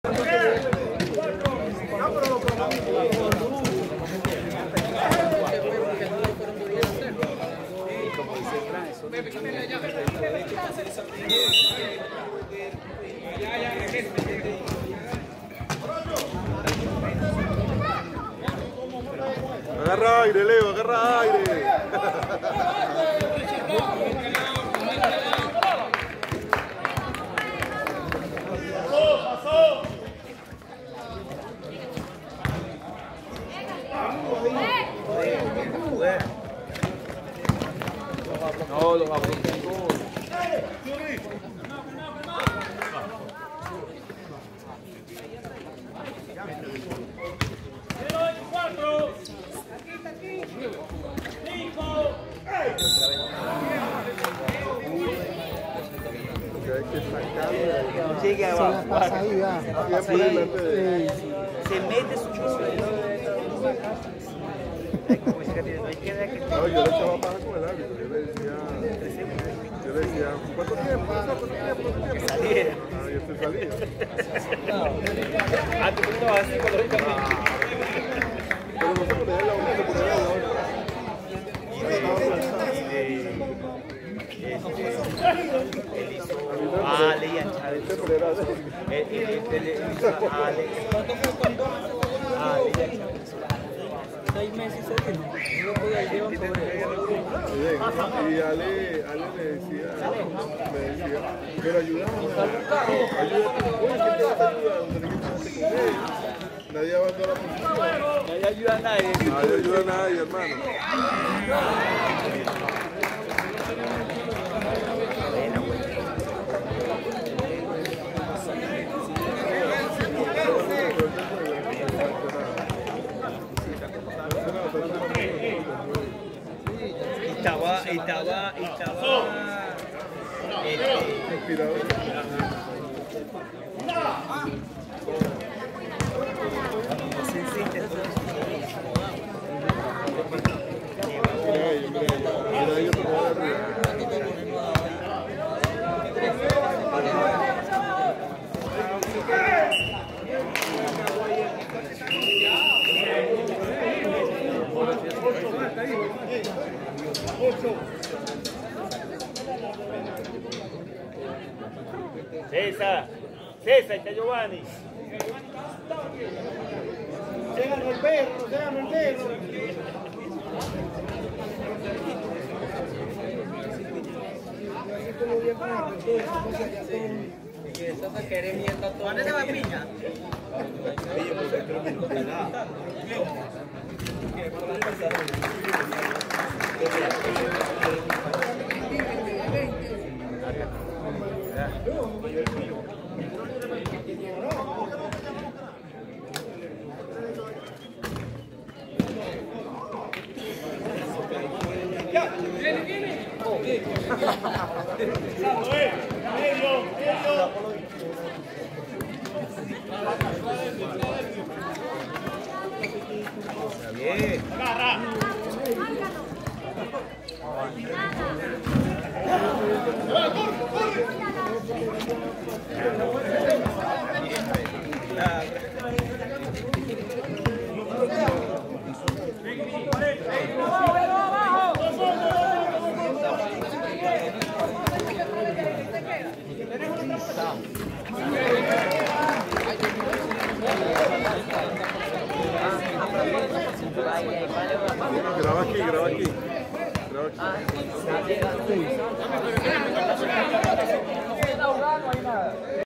Agarra aire, Leo, agarra aire. No, los abros. Llega abajo. Pasa ahí, va. Se mete su chuzo. No, yo le echaba paja con el árbitro. Yo le decía, ¿cuánto tiempo? ¿Cuánto tiempo? Saliera. Ah, yo estoy saliendo. Ah, tú estabas así psicológicamente. Pero no se ponía en la una, se ponía en la otra. Ale y a Chávez. Ale. 6 meses y se vino. No podía ir a un Y Ale me decía, pero ayúdame, nadie abandona la posición. Nadie ayuda a nadie. Nadie ayuda a nadie, hermano. Estaba Inspirado. Mira ellos como van arriba. César, está Giovanni. Déjalo el perro, déjalo el perro. ¿Dónde te va a piña? Bien. Agarra. Graba aquí, graba aquí. Graba aquí.